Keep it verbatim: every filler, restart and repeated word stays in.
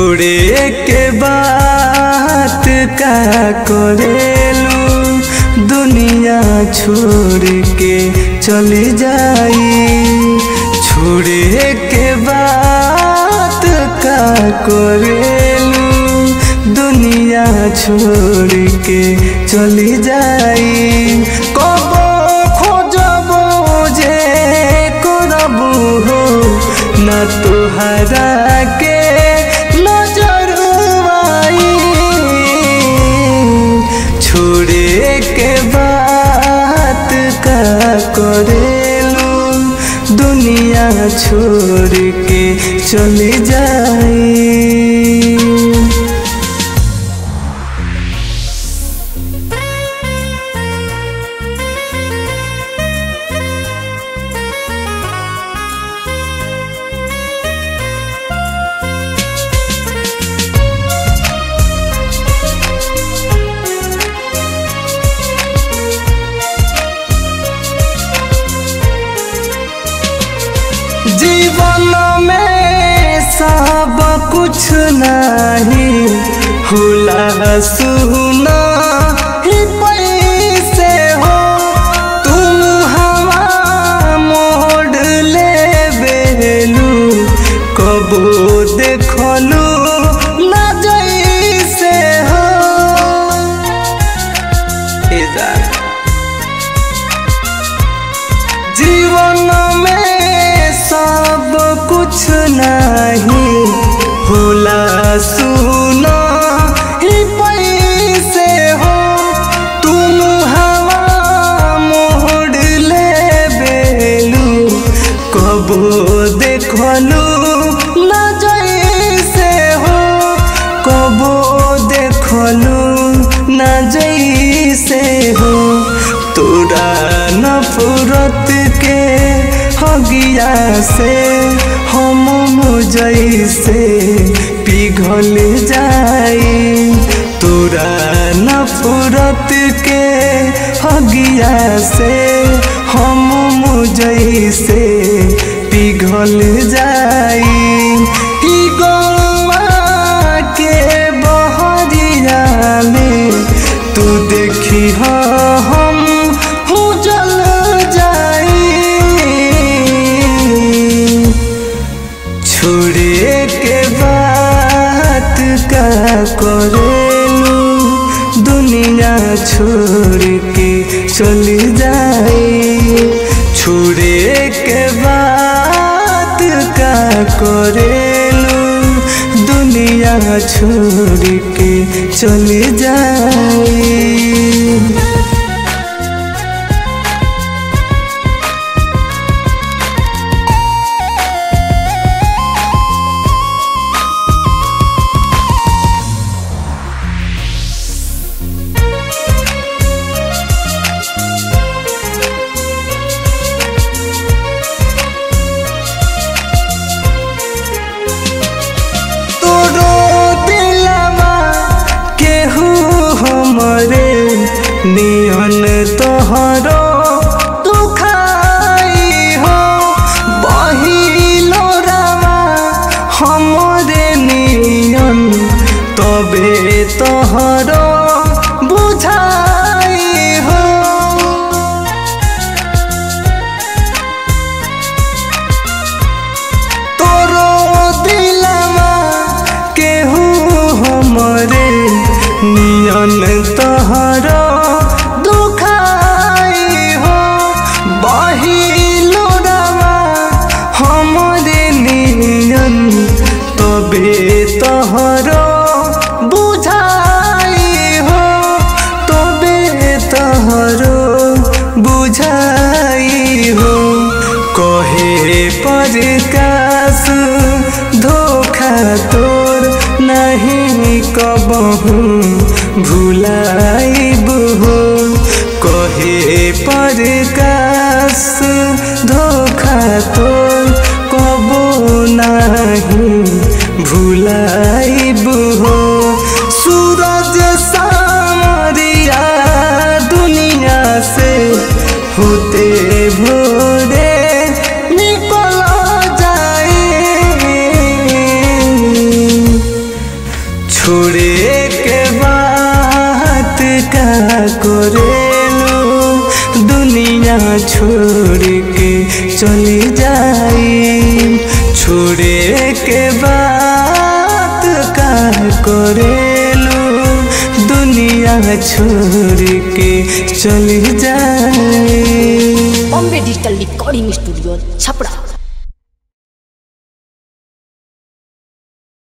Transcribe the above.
छोड़े के बात का करेलू दुनिया छोड़ के चली जाई। छोड़े के बात का करेलू दुनिया छोड़ के चली जाई। कबो खोजबो जे करबू हो ना तोहरा के नजर आई। छोड़े के बात का करेलू दुनिया छोड़ के चली जाई। जीवन में सब कुछ नहीं होला सुना ही पैसे हो। तुम हवा मोड़ ले बेलू कबो देखलू ना जैसे हो। जीवन में सब कुछ नहीं होला सुना ही पैसे हो। तुम हवा मोड़ ले बेलू कबो देखलू ना जैसे हो। कबो देखलू ना जैसे हो। तोरा नफरत के हगिया से हम जैसे पिघल जाई। तोरा नफरत के हगिया से हम जैसे पिघल जाई। ई गौवा के बहरिया में तू देखी हम जल जाई। छोड़े के बात का करेलू दुनिया छोड़ के चली जाई। छोड़े के बात का करेलू दुनिया छोड़ के चली जाई। नियन तोहरो दुखाई हो बहिलो रामा हमरे नियन तबे तोहरो बुझाई हो। तोरो दिलवा केहू हमरे नियन तोहरो तबे तोहरो बुझाई हो। तबे तोहरो बुझाई हो। कहे प्रकाश धोखा तोर नहीं कबहू भुलाइब हो। कहे प्रकाश धोखा तोर कबो नहीं भुलाइब हो। सूरज सामरिया दुनिया से होते भोरे निकल जाए। करेलू दुनिया छोड़ के चली जाई छोड़े के बात का करेलू दुनिया छोड़ के चली जाई। Bombay digital recording studio Chhapra.